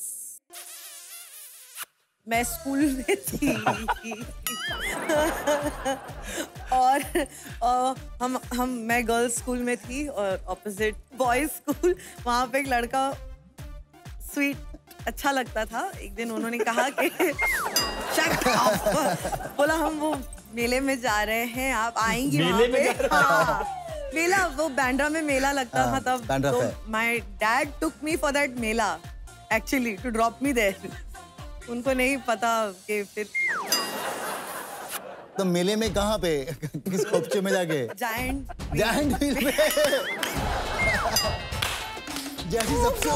मैं स्कूल में थी। और uh, हम हम मैं गर्ल्स स्कूल में थी और ऑपोजिट बॉयज स्कूल। वहाँ पे एक लड़का स्वीट अच्छा लगता था। एक दिन उन्होंने कहा कि शट अप, बोला हम वो मेले में जा रहे हैं, आप आएंगी वहाँ पे? हाँ, मेला, वो बैंड्रा में मेला लगता हाँ, था तब। बैंड्रा तो fair. My dad took me for that mela actually to drop me there. उनको नहीं पता कि फिर तो मेले में कहाँ पे, किस खोपचे में जाके? जायंट जायंट व्हील में। जैसे सबसे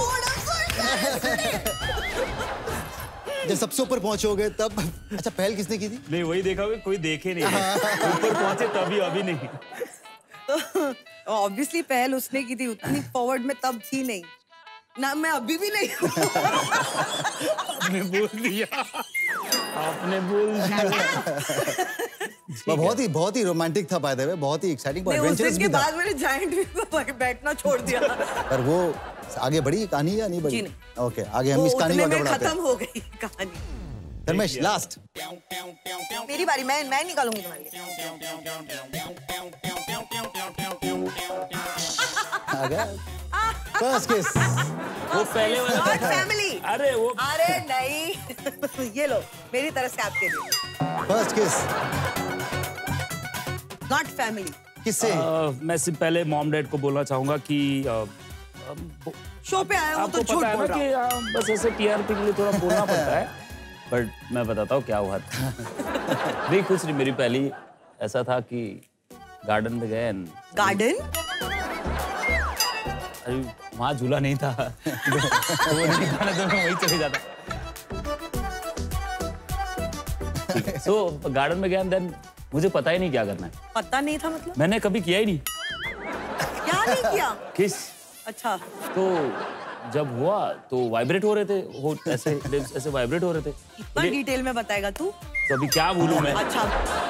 जब सबसे ऊपर पहुंचोगे तब। अच्छा, पहल किसने की थी? नहीं, वही देखा, कोई देखे नहीं। ऊपर पहुंचे तभी, अभी नहीं। तो ऑब्वियसली पहल उसने की थी, उतनी फॉरवर्ड में तब थी नहीं ना, मैं अभी भी नहीं हूँ। आपने बोल दिया, आपने बोल दिया। वो बहुत ही बहुत ही रोमांटिक था बाय द वे, बहुत ही एक्साइटिंग, बहुत नहीं, उस एडवेंचरस दिन के भी था। बाद मैंने जायंट व्हील पे बैठना छोड़ दिया। पर वो आगे बढ़ी कहानी या नहीं बढ़ी? जी नहीं। ओके, आगे हम वो इस कहानी को उतने आगे में बढ़ाते हैं। खत्म हो गई कहानी। धर्मेश, लास्ट। मेरी बारी, मैं मैं निकालूंगी तुम्हारे लिए। आ गया फर्स्ट किस। वो पहले वाला नॉट फैमिली। अरे वो अरे नहीं। ये लो, मेरी तरफ से आपके लिए फर्स्ट किस नॉट फैमिली। किससे? अ, मैं सिर्फ पहले मॉम डैड को बोलना चाहूंगा कि अ, अ, शो पे आया हूँ तो आपको झूठ पता है बोल ना रहा कि हूँ। अ, बस ऐसे टीआरपी के लिए थोड़ा बोलना पड़ता है। बट मैं बताता हूँ क्या हुआ था। नहीं, कुछ नहीं, मेरी पहली ऐसा था कि गार्डन में गए and- गार्डन? अरे वहाँ झूला नहीं था। वो नहीं था ना, तो मैं वहीं चले जाता। सो गार्डन में गया, देन मुझे पता ही नहीं क्या करना है। पता नहीं था मतलब? मैंने कभी किया ही नहीं। क्या नहीं किया? किस? अच्छा। तो जब हुआ तो वाइब्रेट हो रहे थे, हो ऐसे lips ऐसे वाइब्रेट हो रहे थे। इतना डिटेल में बताएगा तू? तो अभी क्या बोलूं मैं? अच्छा,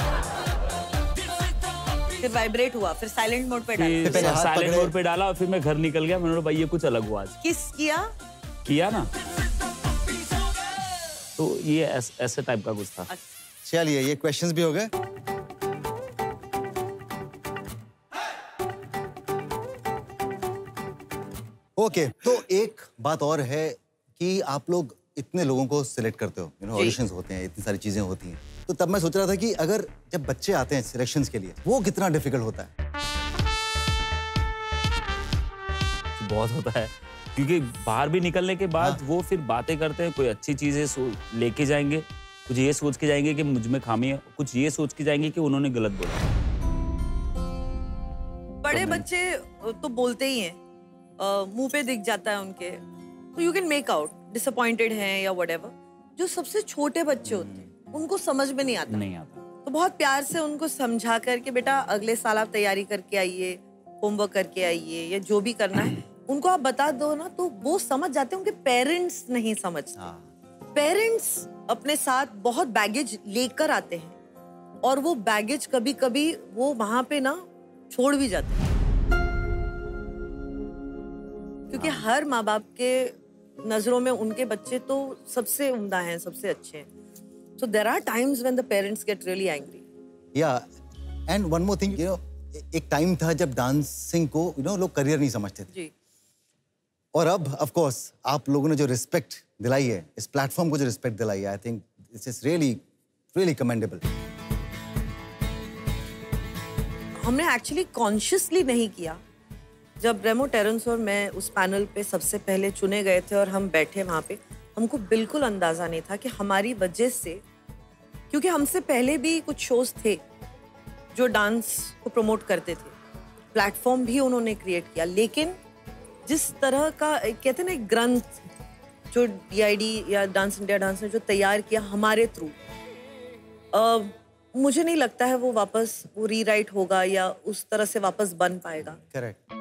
फिर वाइब्रेट हुआ, फिर साइलेंट मोड पे डाला। फिर पहले हाथ साइलेंट पकड़े। मोड पे डाला और फिर मैं घर निकल गया। मैंने बोला भाई ये कुछ अलग हुआ आज। किस किया? किया ना, तो ये ऐस, ऐसे टाइप का कुछ था। चलिए, ये क्वेश्चंस भी हो गए। ओके, तो एक बात और है कि आप लोग इतने लोगों को सिलेक्ट करते हो, यू नो ऑडिशंस होते हैं, इतनी सारी चीजें होती हैं, तो तब मैं सोच रहा था कि अगर जब बच्चे आते हैं सिलेक्शंस के लिए, वो कितना डिफिकल्ट होता है? बहुत होता है, क्योंकि बाहर भी निकलने के बाद हाँ। वो वो फिर बातें करते हैं, कोई अच्छी चीजें लेके जाएंगे, कुछ ये सोच के जाएंगे कि मुझ में खामी है, कुछ ये सोच के जाएंगे कि उन्होंने गलत बोला। बड़े बच्चे तो बोलते ही हैं, मुंह पे दिख जाता है उनके, तो you can make out disappointed हैं या व्हाटएवर। जो सबसे छोटे बच्चे होते हैं उनको समझ में नहीं आता, नहीं आता। तो बहुत प्यार से उनको समझा करके, बेटा अगले साल आप तैयारी करके आइए, होमवर्क करके आइए, या जो भी करना है उनको आप बता दो ना, तो वो समझ जाते हैं। उनके पेरेंट्स नहीं समझते। पेरेंट्स अपने साथ बहुत बैगेज लेकर आते हैं और वो बैगेज कभी कभी वो वहां पे ना छोड़ भी जाते हैं, क्योंकि हर माँ बाप के नजरों में उनके बच्चे तो सबसे उम्दा हैं, सबसे अच्छे हैं। So there are times when the parents get really angry. या and one more thing, you know एक टाइम था जब डांसिंग को यू नो लोग करियर नहीं समझते थे, जी। और अब ऑफ कोर्स आप लोगों ने जो रिस्पेक्ट दिलाई है, इस प्लेटफॉर्म को जो रिस्पेक्ट दिलाई है, I think this is really really commendable. हमने एक्चुअली कॉन्शियसली नहीं किया, जब रेमो टेरेंस और मैं उस पैनल पे सबसे पहले चुने गए थे और हम बैठे वहाँ पे, हमको बिल्कुल अंदाजा नहीं था कि हमारी वजह से, क्योंकि हमसे पहले भी कुछ शोज थे जो डांस को प्रमोट करते थे, प्लेटफॉर्म भी उन्होंने क्रिएट किया, लेकिन जिस तरह का कहते हैं ना एक ग्रंथ जो डी आई डी या डांस इंडिया डांस ने जो तैयार किया हमारे थ्रू, मुझे नहीं लगता है वो वापस वो रीराइट होगा या उस तरह से वापस बन पाएगा। Correct.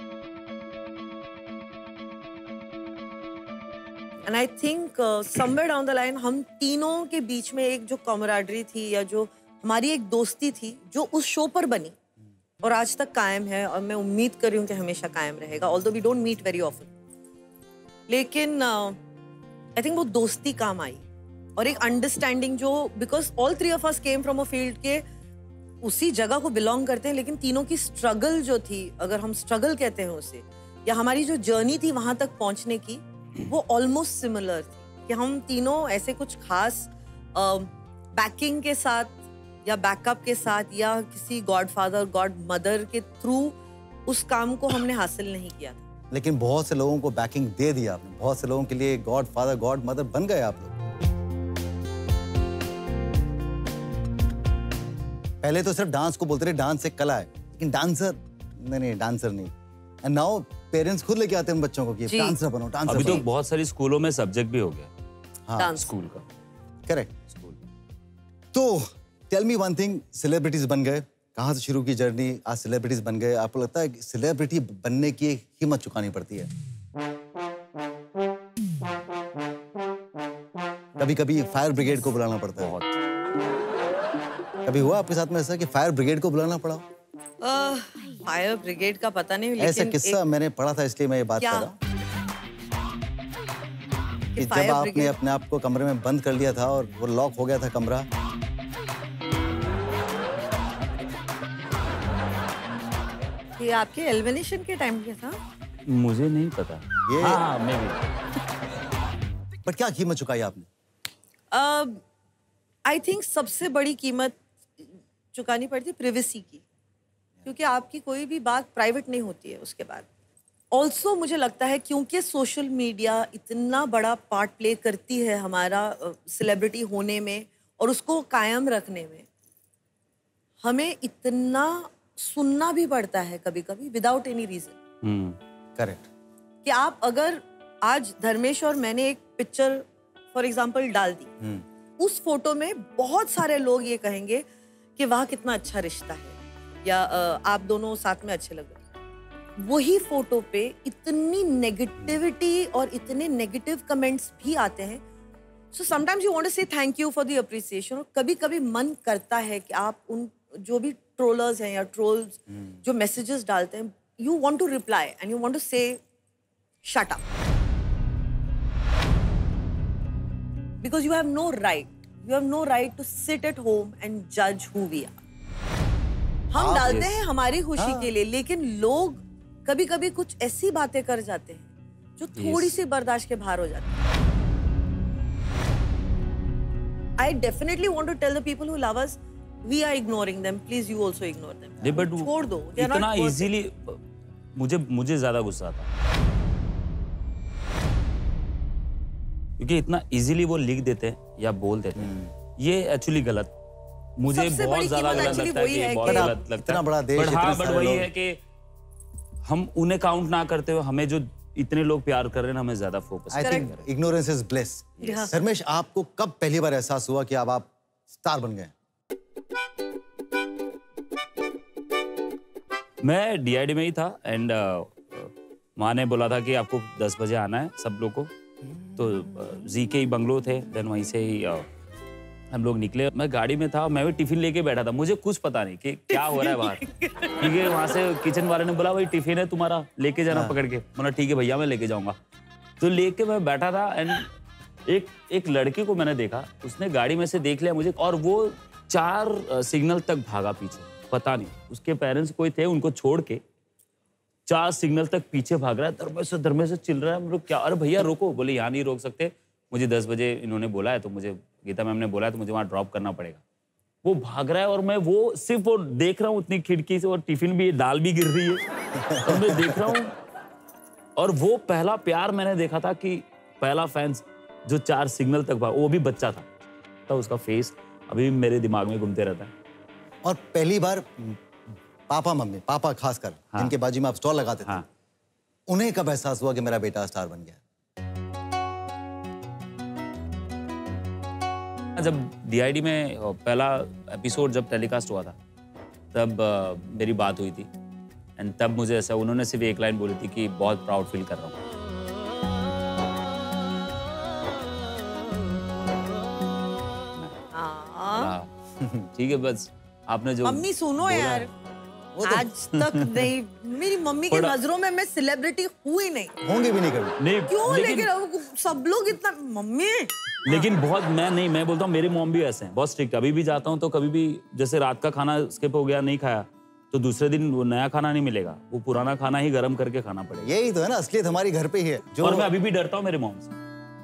And I think somewhere down the line हम तीनों के बीच में एक जो कॉमराडरी थी या जो हमारी एक दोस्ती थी जो उस शो पर बनी और आज तक कायम है, और मैं उम्मीद कर रही हूँ कि हमेशा कायम रहेगा, although we don't meet very often, लेकिन आई uh, थिंक वो दोस्ती काम आई और एक अंडरस्टैंडिंग जो, because all three of us came from a field के उसी जगह को बिलोंग करते हैं, लेकिन तीनों की स्ट्रगल जो थी, अगर हम स्ट्रगल कहते हैं उसे, या हमारी जो जर्नी थी वहां तक पहुंचने की, वो ऑलमोस्ट सिमिलर थी कि हम तीनों ऐसे कुछ खास बैकिंग uh, के साथ या बैकअप के साथ या किसी गॉडफादर गॉड मदर के थ्रू उस काम को हमने हासिल नहीं किया था। लेकिन बहुत से लोगों को बैकिंग दे दिया आपने, बहुत से लोगों के लिए गॉड फादर गॉड मदर बन गए आप लोग। पहले तो सिर्फ डांस को बोलते रहे डांस एक कला है, लेकिन डांसर नहीं नहीं डांसर नहीं। एंड नाउ पेरेंट्स खुद लेके आते हैं बच्चों को कि डांसर बनो डांसर अभी बनो। तो बहुत सारी स्कूलों में सब्जेक्ट भी हो गया, हाँ डांस स्कूल का। Correct school. तो tell me one thing, celebrities बन गए, कहाँ से शुरू की जर्नी, आज सेलिब्रिटीज बन गए, आपको लगता है सेलिब्रिटी बनने की एक कीमत चुकानी पड़ती है? कभी कभी फायर ब्रिगेड को बुलाना पड़ता है। बहुत। कभी हुआ आपके साथ में ऐसा कि फायर ब्रिगेड को बुलाना पड़ा? फायर ब्रिगेड का पता नहीं, ऐसा लेकिन किस्सा एक, मैंने पढ़ा था, इसलिए मैं ये बात कर रहा हूँ कि जब फायर आपने ब्रिगेड अपने आप को कमरे में बंद कर लिया था और वो लॉक हो गया था कमरा, ये आपके एलिमिनेशन के टाइम के था? मुझे नहीं पता ये हाँ मैं भी। बट क्या कीमत चुकाई आपने? आई थिंक सबसे बड़ी कीमत चुकानी पड़ती है प्रिवेसी की, क्योंकि आपकी कोई भी बात प्राइवेट नहीं होती है उसके बाद। ऑल्सो मुझे लगता है क्योंकि सोशल मीडिया इतना बड़ा पार्ट प्ले करती है हमारा सेलिब्रिटी uh, होने में और उसको कायम रखने में, हमें इतना सुनना भी पड़ता है कभी कभी विदाउट एनी रीजन। करेक्ट। कि आप अगर आज धर्मेश और मैंने एक पिक्चर फॉर एग्जांपल डाल दी, उस फोटो में बहुत सारे लोग ये कहेंगे कि वाह कितना अच्छा रिश्ता है, या आप दोनों साथ में अच्छे लग रहे हैं। वही फोटो पे इतनी नेगेटिविटी और इतने नेगेटिव कमेंट्स भी आते हैं। So sometimes you want to say thank you for the appreciation, और कभी कभी मन करता है कि आप उन जो भी ट्रोलर्स हैं या ट्रोल्स जो मैसेजेस डालते हैं, you want to reply and you want to say shut up, because you have no right, you have no right to sit at home and जज हु वी आर। हम डालते हैं हमारी खुशी के लिए, लेकिन लोग कभी कभी कुछ ऐसी बातें कर जाते हैं जो थोड़ी सी बर्दाश्त के बाहर हो जाती है। I definitely want to tell the people who love us, we are ignoring them. Please, you also ignore them. नहीं बट छोड़ दो, they are not इतना worth it. इजीली मुझे मुझे ज्यादा गुस्सा आता, क्योंकि इतना इजीली वो लिख देते हैं या बोल देते हैं, ये एक्चुअली गलत, मुझे सबसे बहुत बड़ी ज्यादा कीमत गलत actually लगता है वही कि है बहुत कि- गलत लगता है। इतना बड़ा देश, बट हाँ इतने बट सारे वही लोग। है कि हम उन्हें काउंट ना करते हुए हमें जो इतने लोग प्यार कर रहे हैं हमें ज्यादा focus I think ignorance is bliss. Yes. Dharmesh, आपको कब पहली बार एहसास हुआ कि अब आप स्टार बन गए? मैं डी आई डी में ही था एंड माँ ने बोला था कि आपको दस बजे आना है सब लोग को, तो जी के ही बंगलो थे, देन वहीं से ही uh, हम लोग निकले। मैं गाड़ी में था, मैं भी टिफिन लेके बैठा था, मुझे कुछ पता नहीं कि क्या हो रहा है बाहर, क्योंकि वहाँ से किचन वाले ने बोला भाई टिफिन है तुम्हारा, लेके जाना पकड़ के। बोला ठीक है भैया मैं लेके जाऊंगा। तो लेके मैं बैठा था एंड एक एक लड़के को मैंने देखा, उसने गाड़ी में से देख लिया मुझे, और वो चार सिग्नल तक भागा पीछे, पता नहीं उसके पेरेंट्स कोई थे, उनको छोड़ के चार सिग्नल तक पीछे भाग रहा है, धर्मेश से धर्मेश से चिल रहा है। हम लोग क्या, अरे भैया रोको, बोले यहाँ नहीं रोक सकते, मुझे दस बजे इन्होंने बोला है, तो मुझे गीता मैम ने बोला है तो मुझे वहाँ ड्रॉप करना पड़ेगा। वो भाग रहा है और मैं वो सिर्फ वो देख रहा हूँ उतनी खिड़की से, और टिफिन भी दाल भी गिर रही है, और मैं देख रहा हूँ, और वो पहला प्यार मैंने देखा था कि पहला फैंस जो चार सिग्नल तक भागा, वो भी बच्चा था, तो उसका फेस अभी मेरे दिमाग में घूमते रहता है। और पहली बार पापा मम्मी, पापा खासकर, हाँ। जिनके बाजू में आप स्टॉल लगाते थे, हाँ। उन्हें कब एहसास हुआ कि मेरा बेटा स्टार बन गया? जब डीआईडी में पहला एपिसोड जब टेलीकास्ट हुआ था, तब uh, मेरी बात हुई थी, एंड तब मुझे ऐसा, उन्होंने सिर्फ एक लाइन बोली थी कि बहुत प्राउड फील कर रहा हूँ। ठीक है, बस आपने जो मम्मी सुनो बोला यार, है, आज तक नहीं, मेरी मम्मी की थोड़ा- नजरों में मैं सेलिब्रिटी हुई नहीं। होंगे भी नहीं कभी। नहीं, क्यों? लेकिन, लेकिन लेकिन सब लोग इतना, मम्मी लेकिन बहुत, मैं नहीं, मैं बोलता हूँ मेरे मॉम भी ऐसे हैं, बहुत स्ट्रिक्ट। अभी भी जाता हूँ तो कभी भी जैसे रात का खाना स्किप हो गया, नहीं खाया, तो दूसरे दिन वो नया खाना नहीं मिलेगा, वो पुराना खाना ही गर्म करके खाना पड़ेगा। यही तो है ना, असलियत हमारी घर पे ही है। जो और मैं अभी भी डरता हूँ मेरे मॉम से,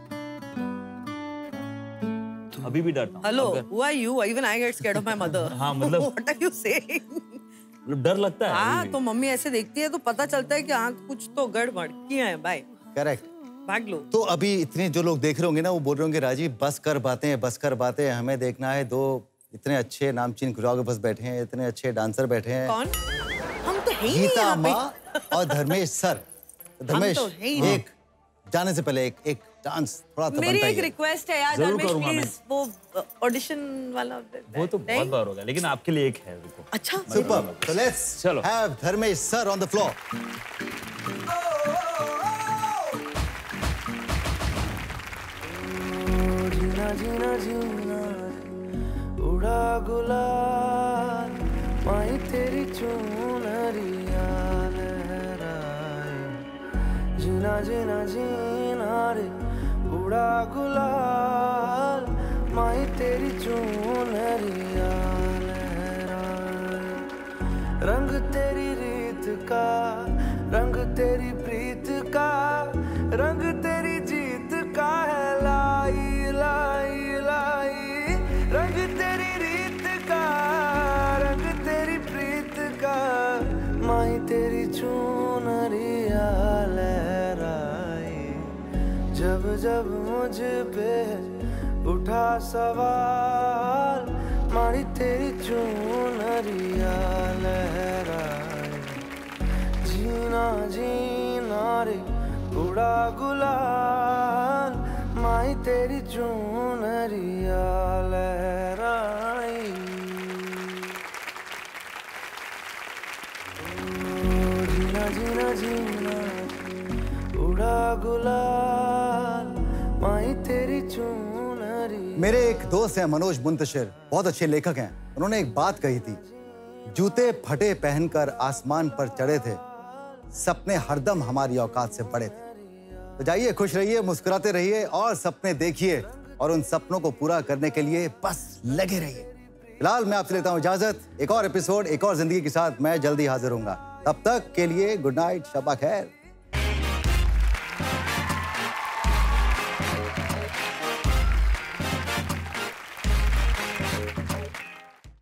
अभी भी डरता हूँ। हेलो, अगर- who are you? Even I get scared of my mother. हाँ, मतलब- What are you saying? मतलब डर लगता है हाँ, अभी तो भी। मम्मी ऐसे देखती है तो पता चलता है कि हाँ कुछ तो गड़बड़ किया है भाई, करेक्ट। भाग लो। तो अभी इतने जो लोग देख रहे होंगे ना, वो बोल रहे होंगे राजीव बस कर बातें, बस कर बातें, हमें देखना है। दो इतने अच्छे नामचीन कोरियोग्राफर्स बैठे हैं, इतने अच्छे डांसर बैठे हैं, कौन? हम तो है ही नहीं गीता यहाँ पे। माँ और धर्मेश सर। धर्मेश, तो है ही नहीं। एक जाने से पहले एक एक डांस थोड़ा सा मेरी बनता एक ही है। रिक्वेस्ट है यार, जरूर धर्मेश करूंगा मैं। प्लीज वो ऑडिशन वाला वो तो नहीं? बहुत बार होगा, लेकिन आपके लिए एक है, रुको। अच्छा, सुपर। So let's चलो। have Dharmesh sir on the floor. जीना जीना जीना उड़ा गुलाल माही तेरी चुनरिया लहराए। जीना जीना जीना रे उड़ा गुलाल माही तेरी चुनरिया लहराए। रंग तेरी रीत का, रंग तेरी प्रीत का, रंग तेरी जीत का है लाई लाई लाई। रंग तेरी रीत का, रंग तेरी प्रीत का, माही तेरी चुनरिया लहराए। जब जब मुझ पे उठा सवाल, माही तेरी चुनरिया लहराए। जीना जीना रे उड़ा गुलाल माही तेरी चुनरिया लहराई। ओ जीना जीना जीना उड़ा गुलाल माही तेरी चुनरिया। मेरे एक दोस्त हैं मनोज मुंतशिर, बहुत अच्छे लेखक हैं। उन्होंने एक बात कही थी, जूते फटे पहनकर आसमान पर चढ़े थे, सपने हरदम हमारी औकात से बड़े थे। तो जाइए, खुश रहिए, मुस्कुराते रहिए और सपने देखिए, और उन सपनों को पूरा करने के लिए बस लगे रहिए। फिलहाल मैं आपसे लेता हूं इजाजत। एक और एपिसोड, एक और जिंदगी के साथ मैं जल्दी हाजिर होऊंगा। तब तक के लिए गुड नाइट, शब्बा खैर।